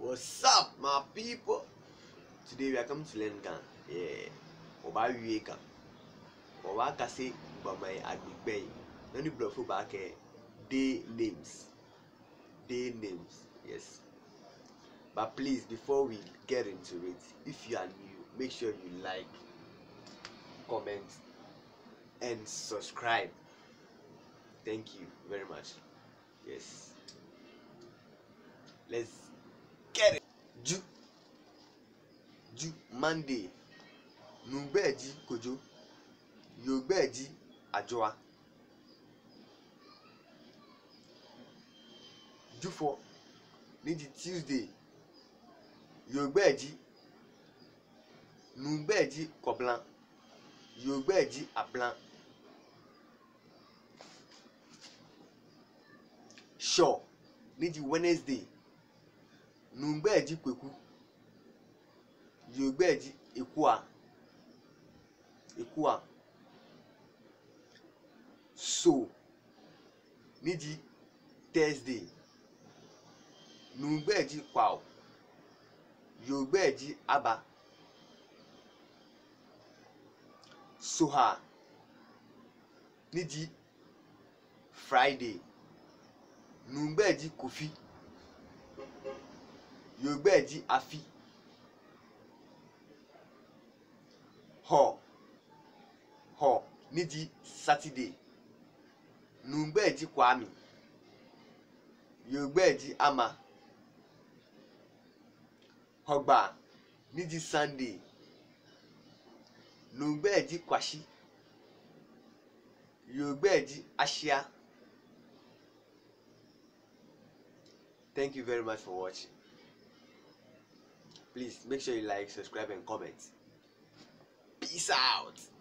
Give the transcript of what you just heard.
What's up, my people? Today we are coming to learn Gan. Yeah. Oba Wiega. Oba Kase Bamai Agbigbe. Nani Blofo back day names. Day names. Yes. But please, before we get into it, if you are new, make sure you like, comment, and subscribe. Thank you very much. Yes. Let's get it. Ju Monday. Nugbeji Kojo. Yogbeji Ajoa. Jufo Nidi Tuesday. Yogbeji Nugbeji Koblan. Yogbeji Ablan. Sure Nidi Wednesday. Nugbeji Kweku. Yogbeji Ekua. So Nidi Thursday. Nugbeji Kwao. Yogbeji Aba. Soha Nidi Friday. Nugbeji Kofi. Yogbeji Afi. Ho Nidi Saturday. Nugbeji Kwami. Yogbeji Ama. Hogba Nidi Sunday. Nugbeji Kwashi. Yogbeji Ashia. Thank you very much for watching. Please make sure you like, subscribe, and comment. Peace out.